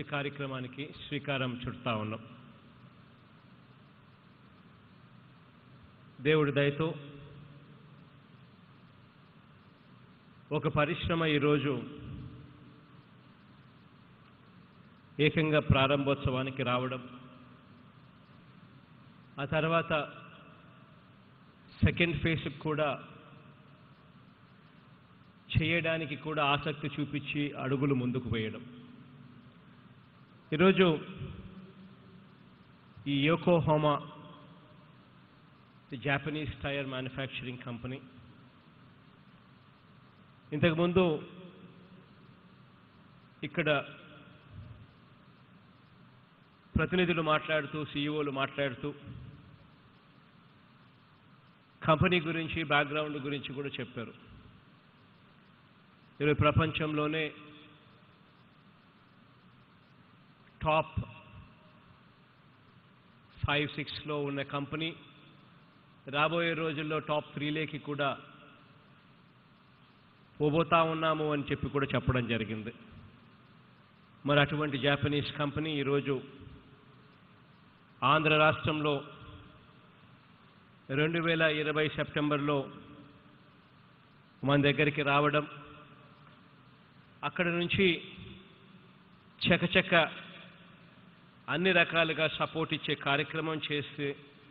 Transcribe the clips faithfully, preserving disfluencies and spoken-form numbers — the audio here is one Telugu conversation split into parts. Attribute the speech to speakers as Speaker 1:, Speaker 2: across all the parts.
Speaker 1: మంచి కార్యక్రమానికి శ్రీకారం చుడతా ఉన్నాం. దేవుడి దయతో ఒక పరిశ్రమ ఈరోజు ఏకంగా ప్రారంభోత్సవానికి రావడం, ఆ తర్వాత సెకండ్ ఫేజ్కి కూడా చేయడానికి కూడా ఆసక్తి చూపించి అడుగులు ముందుకు వేయడం. ఈరోజు ఈ Yokohama Japanese tyre manufacturing company ఇంతకుముందు ఇక్కడ ప్రతినిధులు మాట్లాడుతూ సీఈఓలు మాట్లాడుతూ కంపెనీ గురించి బ్యాక్గ్రౌండ్ గురించి కూడా చెప్పారు. ఈరోజు ప్రపంచంలోనే టాప్ ఫైవ్ సిక్స్లో ఉన్న కంపెనీ రాబోయే రోజుల్లో టాప్ త్రీలోకి కూడా పోబోతా ఉన్నాము అని చెప్పి కూడా చెప్పడం జరిగింది. మరి అటువంటి జాపనీస్ కంపెనీ ఈరోజు ఆంధ్ర రాష్ట్రంలో రెండు వేల ఇరవై సెప్టెంబర్లో మన దగ్గరికి రావడం, అక్కడ నుంచి చకచక అన్ని రకాలుగా సపోర్ట్ ఇచ్చే కార్యక్రమం చేసి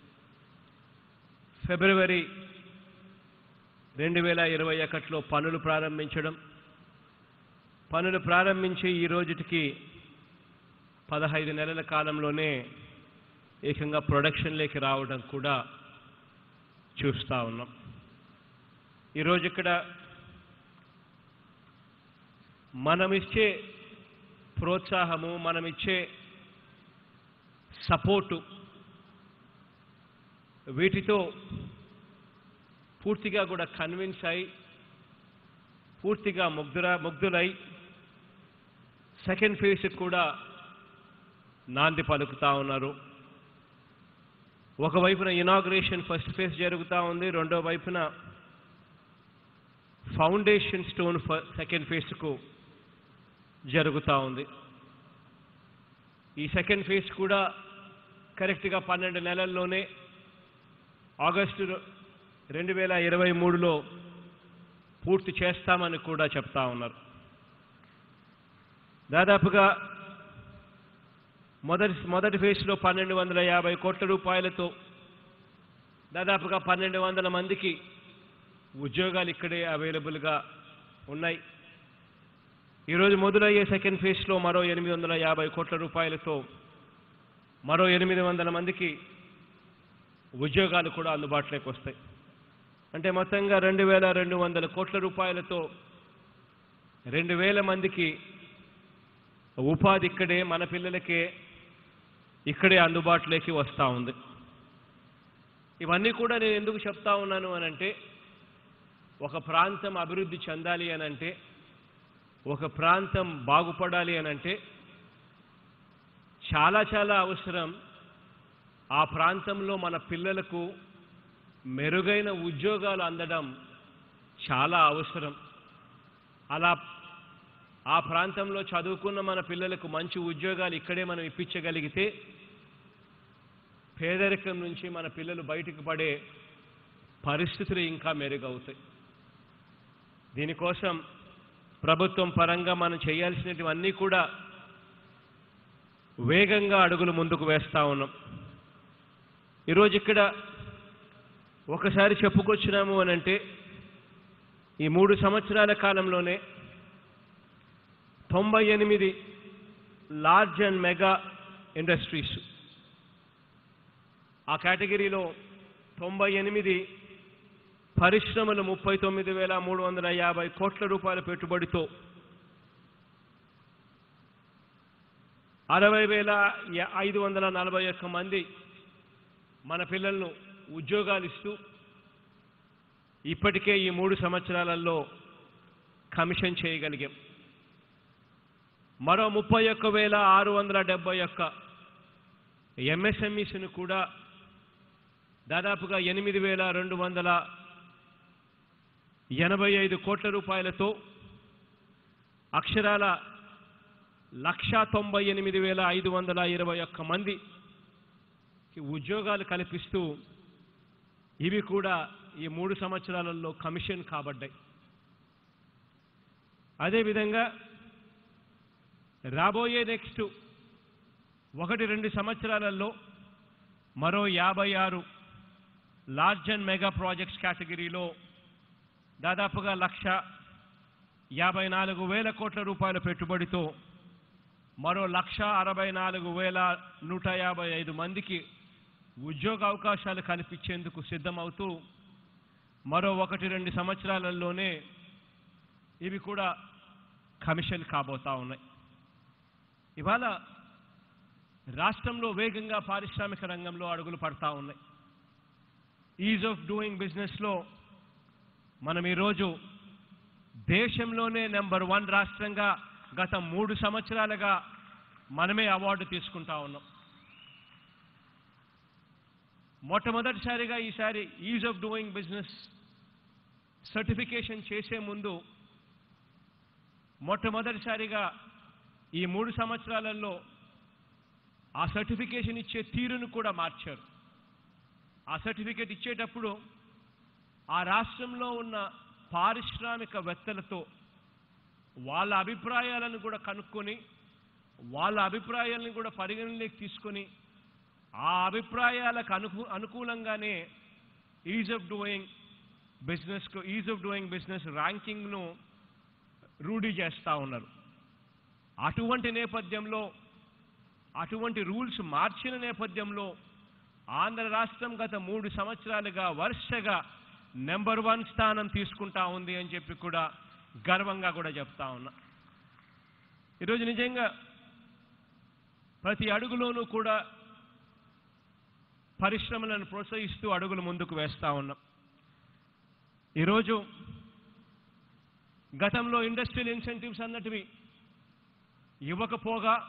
Speaker 1: ఫిబ్రవరి రెండు వేల ఇరవై ఒకటిలో పనులు ప్రారంభించడం, పనులు ప్రారంభించి ఈ రోజుటికి పదహైదు నెలల కాలంలోనే ఏకంగా ప్రొడక్షన్లోకి రావడం కూడా చూస్తూ ఉన్నాం. ఈరోజు ఇక్కడ మనమిచ్చే ప్రోత్సాహము, మనమిచ్చే సపోర్టు, వీటితో పూర్తిగా కూడా కన్విన్స్ అయి పూర్తిగా ముగ్ధురా ముగ్ధులై సెకండ్ ఫేజ్కి కూడా నాంది పలుకుతూ ఉన్నారు. ఒకవైపున ఇనాగ్రేషన్ ఫస్ట్ ఫేజ్ జరుగుతూ ఉంది, రెండో వైపున ఫౌండేషన్ స్టోన్ సెకండ్ ఫేజ్కు జరుగుతూ ఉంది. ఈ సెకండ్ ఫేజ్ కూడా కరెక్ట్గా పన్నెండు నెలల్లోనే ఆగస్టు రెండు వేల ఇరవై మూడులో పూర్తి చేస్తామని కూడా చెప్తా ఉన్నారు. దాదాపుగా మొదటి మొదటి ఫేజ్లో పన్నెండు వందల యాభై కోట్ల రూపాయలతో దాదాపుగా పన్నెండు వందల మందికి ఉద్యోగాలు ఇక్కడే అవైలబుల్గా ఉన్నాయి. ఈరోజు మొదలయ్యే సెకండ్ ఫేజ్లో మరో ఎనిమిది వందల యాభై కోట్ల రూపాయలతో మరో ఎనిమిది వందల మందికి ఉద్యోగాలు కూడా అందుబాటులోకి వస్తాయి. అంటే మొత్తంగా రెండు వేల రెండు వందల కోట్ల రూపాయలతో రెండు వేల మందికి ఉపాధి ఇక్కడే మన పిల్లలకే ఇక్కడే అందుబాటులోకి వస్తూ ఉంది. ఇవన్నీ కూడా నేను ఎందుకు చెప్తా ఉన్నాను అనంటే, ఒక ప్రాంతం అభివృద్ధి చెందాలి అనంటే, ఒక ప్రాంతం బాగుపడాలి అనంటే చాలా చాలా అవసరం ఆ ప్రాంతంలో మన పిల్లలకు మెరుగైన ఉద్యోగాలు అందడం చాలా అవసరం. అలా ఆ ప్రాంతంలో చదువుకున్న మన పిల్లలకు మంచి ఉద్యోగాలు ఇక్కడే మనం ఇప్పించగలిగితే పేదరికం నుంచి మన పిల్లలు బయటకు పడే పరిస్థితులు ఇంకా మెరుగవుతాయి. దీనికోసం ప్రభుత్వం పరంగా మనం చేయాల్సినవన్నీ కూడా వేగంగా అడుగులు ముందుకు వేస్తూ ఉన్నాం. ఈరోజు ఇక్కడ ఒకసారి చెప్పుకొచ్చినాము అనంటే, ఈ మూడు సంవత్సరాల కాలంలోనే తొంభై ఎనిమిది లార్జ్ అండ్ మెగా ఇండస్ట్రీస్, ఆ కేటగిరీలో తొంభై ఎనిమిది పరిశ్రమలు ముప్పై తొమ్మిది వేల మూడు వందల యాభై కోట్ల రూపాయల పెట్టుబడితో అరవై వేల ఐదు వందల నలభై ఒక్క మంది మన పిల్లలను ఉద్యోగాలు ఇస్తూ ఇప్పటికే ఈ మూడు సంవత్సరాలలో కమిషన్ చేయగలిగాం. మరో ముప్పై ఒక్క వేల ఆరు వందల డెబ్బై ఒక్క ఎంఎస్ఎంఈస్ను కూడా దాదాపుగా ఎనిమిది వేల రెండు వందల ఎనభై ఐదు కోట్ల రూపాయలతో అక్షరాల లక్ష తొంభై ఎనిమిది వేల ఐదు వందల ఇరవై ఒక్క మందికి ఉద్యోగాలు కల్పిస్తూ ఇవి కూడా ఈ మూడు సంవత్సరాలలో కమిషన్ కాబడ్డాయి. అదేవిధంగా రాబోయే నెక్స్ట్ ఒకటి రెండు సంవత్సరాలలో మరో యాభై ఆరు లార్జ్ అండ్ మెగా ప్రాజెక్ట్స్ కేటగిరీలో దాదాపుగా లక్ష యాభై నాలుగు వేల కోట్ల రూపాయల పెట్టుబడితో మరో లక్ష అరవై నాలుగు వేల నూట యాభై ఐదు మందికి ఉద్యోగ అవకాశాలు కల్పించేందుకు సిద్ధమవుతూ మరో ఒకటి రెండు సంవత్సరాలలోనే ఇవి కూడా కమిషన్ కాబోతా ఉన్నాయి. ఇవాళ రాష్ట్రంలో వేగంగా పారిశ్రామిక రంగంలో అడుగులు పడతా ఉన్నాయి. ఈజ్ ఆఫ్ డూయింగ్ బిజినెస్లో మనం ఈరోజు దేశంలోనే నెంబర్ వన్ రాష్ట్రంగా గత మూడు సంవత్సరాలుగా మనమే అవార్డు తీసుకుంటా ఉన్నాం. మొట్టమొదటిసారిగా ఈసారి ease of doing business certification చేసే ముందు మొట్టమొదటిసారిగా ఈ మూడు సంవత్సరాలలో ఆ సర్టిఫికేషన్ ఇచ్చే తీరును కూడా మార్చారు. ఆ సర్టిఫికేట్ ఇచ్చేటప్పుడు ఆ రాష్ట్రంలో ఉన్న పారిశ్రామికవేత్తలతో వాళ్ళ అభిప్రాయాలను కూడా కనుక్కొని వాళ్ళ అభిప్రాయాలను కూడా పరిగణలోకి తీసుకొని ఆ అభిప్రాయాలకు అనుకూ అనుకూలంగానే ఈజ్ ఆఫ్ డూయింగ్ బిజినెస్కు ఈజ్ ఆఫ్ డూయింగ్ బిజినెస్ ర్యాంకింగ్ను రూఢీ చేస్తూ ఉన్నారు. అటువంటి నేపథ్యంలో అటువంటి రూల్స్ మార్చిన నేపథ్యంలో ఆంధ్ర రాష్ట్రం గత మూడు సంవత్సరాలుగా వరుసగా నెంబర్ వన్ స్థానం తీసుకుంటా ఉంది అని చెప్పి కూడా గర్వంగా కూడా చెప్తా ఉన్నా. ఈరోజు నిజంగా ప్రతి అడుగులోనూ కూడా పరిశ్రమలను ప్రోత్సహిస్తూ అడుగులు ముందుకు వేస్తూ ఉన్నాం. ఈరోజు గతంలో ఇండస్ట్రియల్ ఇన్సెంటివ్స్ అన్నటివి ఇవ్వకపోగా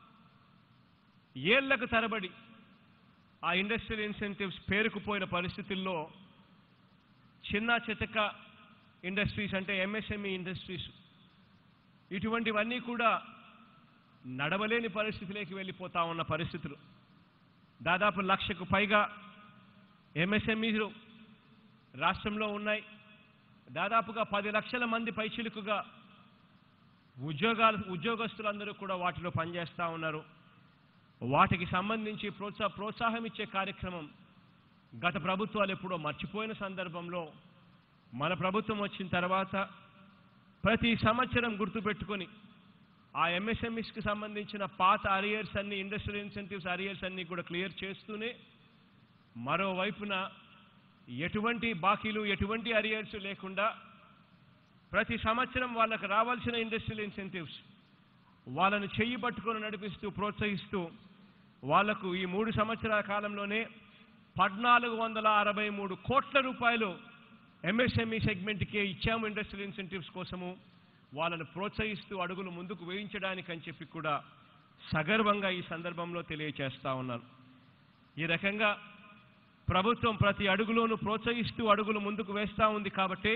Speaker 1: ఏళ్లకు తరబడి ఆ ఇండస్ట్రియల్ ఇన్సెంటివ్స్ పేరుకుపోయిన పరిస్థితుల్లో చిన్న చితక ఇండస్ట్రీస్ అంటే ఎంఎస్ఎంఈ ఇండస్ట్రీస్ ఇటువంటివన్నీ కూడా నడవలేని పరిస్థితిలోకి వెళ్ళిపోతా ఉన్న పరిస్థితులు. దాదాపు లక్షకు పైగా ఎంఎస్ఎంఈలు రాష్ట్రంలో ఉన్నాయి. దాదాపుగా పది లక్షల మంది పైచిలుకుగా ఉద్యోగాలు ఉద్యోగస్తులందరూ కూడా వాటిలో పనిచేస్తూ ఉన్నారు. వాటికి సంబంధించి ప్రోత్సాహ ప్రోత్సాహం ఇచ్చే కార్యక్రమం గత ప్రభుత్వాలు ఎప్పుడో మర్చిపోయిన సందర్భంలో మన ప్రభుత్వం వచ్చిన తర్వాత ప్రతి సంవత్సరం గుర్తుపెట్టుకొని ఆ ఎంఎస్ఎంఈస్కి సంబంధించిన పాత అరియర్స్ అన్ని ఇండస్ట్రియల్ ఇన్సెంటివ్స్ అరియర్స్ అన్ని కూడా క్లియర్ చేస్తూనే మరోవైపున ఎటువంటి బాకీలు ఎటువంటి అరియర్స్ లేకుండా ప్రతి సంవత్సరం వాళ్ళకు రావాల్సిన ఇండస్ట్రియల్ ఇన్సెంటివ్స్ వాళ్ళను చెయ్యి పట్టుకొని నడిపిస్తూ ప్రోత్సహిస్తూ వాళ్లకు ఈ మూడు సంవత్సరాల కాలంలోనే పద్నాలుగు వందల అరవై మూడు కోట్ల రూపాయలు ఎంఎస్ఎంఈ సెగ్మెంట్కే ఇచ్చాము ఇండస్ట్రియల్ ఇన్సెంటివ్స్ కోసము వాళ్ళను ప్రోత్సహిస్తూ అడుగులు ముందుకు వేయించడానికి అని చెప్పి కూడా సగర్వంగా ఈ సందర్భంలో తెలియచేస్తా ఉన్నాను. ఈ రకంగా ప్రభుత్వం ప్రతి అడుగులోనూ ప్రోత్సహిస్తూ అడుగులు ముందుకు వేస్తూ ఉంది. కాబట్టి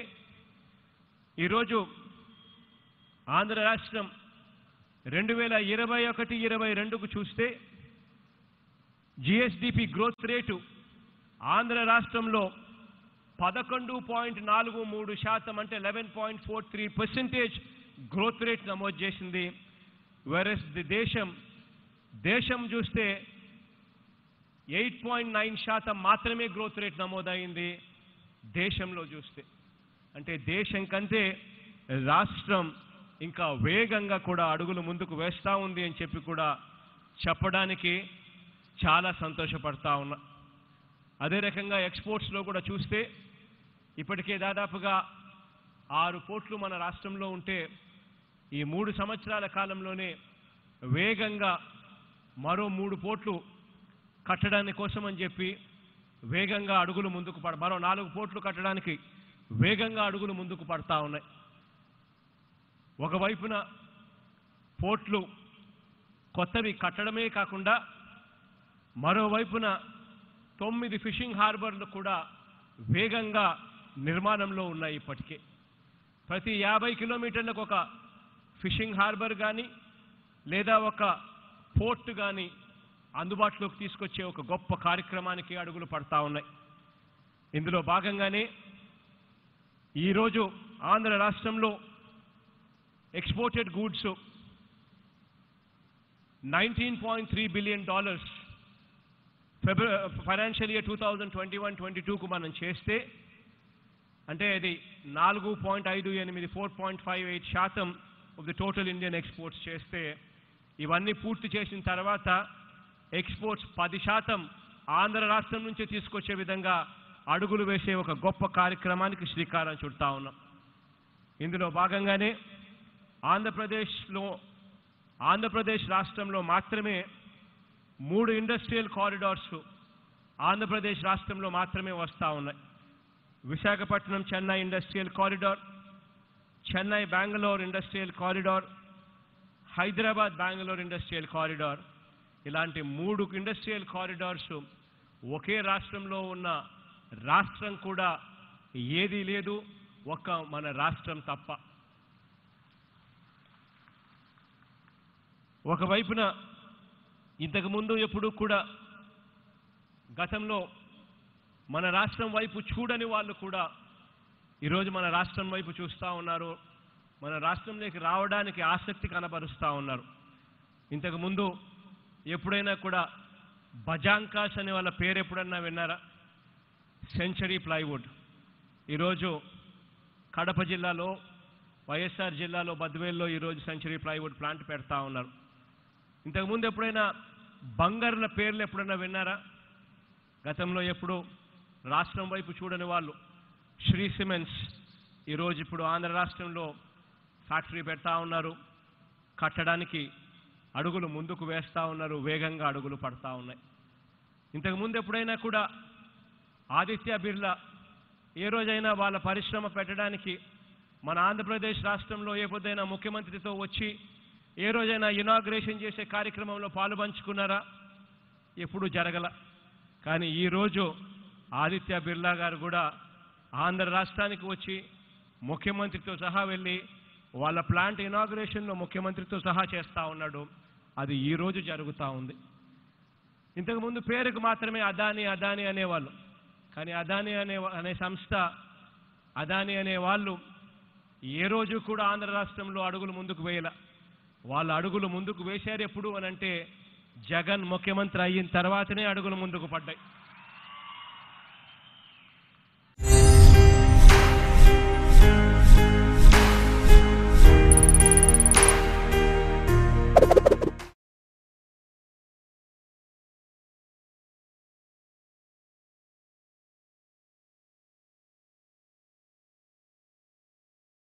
Speaker 1: ఈరోజు ఆంధ్ర రాష్ట్రం రెండు వేల ఇరవై ఒకటి ఇరవై రెండుకు చూస్తే జిఎస్డిపి గ్రోత్ రేటు ఆంధ్ర రాష్ట్రంలో పదకొండు పాయింట్ నాలుగు మూడు శాతం అంటే eleven point four three percentage growth rate నమోదు చేసింది. వెరస్ ది దేశం దేశం చూస్తే ఎయిట్ పాయింట్ నైన్ శాతం మాత్రమే గ్రోత్ రేట్ నమోదైంది దేశంలో చూస్తే. అంటే దేశం కంటే రాష్ట్రం ఇంకా వేగంగా కూడా అడుగులు ముందుకు వేస్తూ ఉంది అని చెప్పి కూడా చెప్పడానికి చాలా సంతోషపడతా ఉన్నా. అదే రకంగా ఎక్స్పోర్ట్స్లో కూడా చూస్తే ఇప్పటికే దాదాపుగా ఆరు పోర్ట్లు మన రాష్ట్రంలో ఉంటే ఈ మూడు సంవత్సరాల కాలంలోనే వేగంగా మరో మూడు పోర్ట్లు కట్టడానికి కోసం అని చెప్పి వేగంగా అడుగులు ముందుకు పడ మరో నాలుగు పోర్ట్లు కట్టడానికి వేగంగా అడుగులు ముందుకు పడతా ఉన్నాయి. ఒకవైపున పోర్ట్లు కొత్తవి కట్టడమే కాకుండా మరోవైపున తొమ్మిది ఫిషింగ్ హార్బర్లు కూడా వేగంగా నిర్మాణంలో ఉన్నాయి. ఇప్పటికే ప్రతి యాభై కిలోమీటర్లకు ఒక ఫిషింగ్ హార్బర్ కానీ లేదా ఒక పోర్ట్ కానీ అందుబాటులోకి తీసుకొచ్చే ఒక గొప్ప కార్యక్రమానికి అడుగులు పడతా ఉన్నాయి. ఇందులో భాగంగానే ఈరోజు ఆంధ్ర రాష్ట్రంలో exported goods nineteen point three billion dollars February financial year two thousand twenty one twenty టూకు మనం చేస్తే, అంటే అది నాలుగు పాయింట్ ఐదు ఎనిమిది ఫోర్ పాయింట్ ఫైవ్ ఎయిట్ శాతం of the total Indian exports చేస్తే, ఇవన్నీ పూర్తి చేసిన తర్వాత ఎక్స్పోర్ట్స్ పది శాతం ఆంధ్ర రాష్ట్రం నుంచి తీసుకొచ్చే విధంగా అడుగులు వేసే ఒక గొప్ప కార్యక్రమానికి శ్రీకారం చుడతా ఉన్నాం. ఇందులో భాగంగానే ఆంధ్రప్రదేశ్లో ఆంధ్రప్రదేశ్ రాష్ట్రంలో మాత్రమే మూడు ఇండస్ట్రియల్ కారిడార్స్ ఆంధ్రప్రదేశ్ రాష్ట్రంలో మాత్రమే వస్తూ ఉన్నాయి. Visakhapatnam Chennai industrial corridor, Chennai Bengaluru industrial corridor, Hyderabad Bengaluru industrial corridor. ఇలాంటి మూడు ఇండస్ట్రియల్ కారిడార్స్ ఒకే రాష్ట్రంలో ఉన్న రాష్ట్రం కూడా ఏదీ లేదు, ఒక్క మన రాష్ట్రం తప్ప. ఒకవైపున ఇంతకుముందు ఎప్పుడూ కూడా గతంలో మన రాష్ట్రం వైపు చూడని వాళ్ళు కూడా ఈరోజు మన రాష్ట్రం వైపు చూస్తూ ఉన్నారు, మన రాష్ట్రంలోకి రావడానికి ఆసక్తి కనబరుస్తూ ఉన్నారు. ఇంతకుముందు ఎప్పుడైనా కూడా బజాంకాస్ అనే వాళ్ళ పేరు ఎప్పుడన్నా విన్నారా? సెంచరీ ప్లైవుడ్ ఈరోజు కడప జిల్లాలో, వైఎస్ఆర్ జిల్లాలో బద్వేల్లో ఈరోజు సెంచరీ ప్లైవుడ్ ప్లాంట్ పెడతా ఉన్నారు. ఇంతకుముందు ఎప్పుడైనా బంగారుల పేర్లు ఎప్పుడైనా విన్నారా? గతంలో ఎప్పుడు రాష్ట్రం వైపు చూడని వాళ్ళు శ్రీ సిమెంట్స్ ఈరోజు ఇప్పుడు ఆంధ్ర రాష్ట్రంలో ఫ్యాక్టరీ పెడతా ఉన్నారు, కట్టడానికి అడుగులు ముందుకు వేస్తూ ఉన్నారు, వేగంగా అడుగులు పడతా ఉన్నాయి. ఇంతకుముందు ఎప్పుడైనా కూడా ఆదిత్య బిర్లా ఏ రోజైనా వాళ్ళ పరిశ్రమ పెట్టడానికి మన ఆంధ్రప్రదేశ్ రాష్ట్రంలో ఏ పొద్దైనా ముఖ్యమంత్రితో వచ్చి ఏ రోజైనా ఇనాగ్రేషన్ చేసే కార్యక్రమంలో పాలు పంచుకున్నారా? ఎప్పుడూ జరగల. కానీ ఈరోజు ఆదిత్య బిర్లా గారు కూడా ఆంధ్ర రాష్ట్రానికి వచ్చి ముఖ్యమంత్రితో సహా వెళ్ళి వాళ్ళ ప్లాంట్ ఇనాగ్రేషన్లో ముఖ్యమంత్రితో సహా చేస్తూ ఉన్నాడు. అది ఈరోజు జరుగుతూ ఉంది. ఇంతకుముందు పేరుకు మాత్రమే అదానీ అదానీ అనేవాళ్ళు, కానీ అదానీ అనే అనే సంస్థ, అదానీ అనే వాళ్ళు ఏ రోజు కూడా ఆంధ్ర రాష్ట్రంలో అడుగులు ముందుకు వేయాల. వాళ్ళ అడుగులు ముందుకు వేశారు ఎప్పుడు అనంటే జగన్ ముఖ్యమంత్రి అయిన తర్వాతనే అడుగులు ముందుకు పడ్డాయి.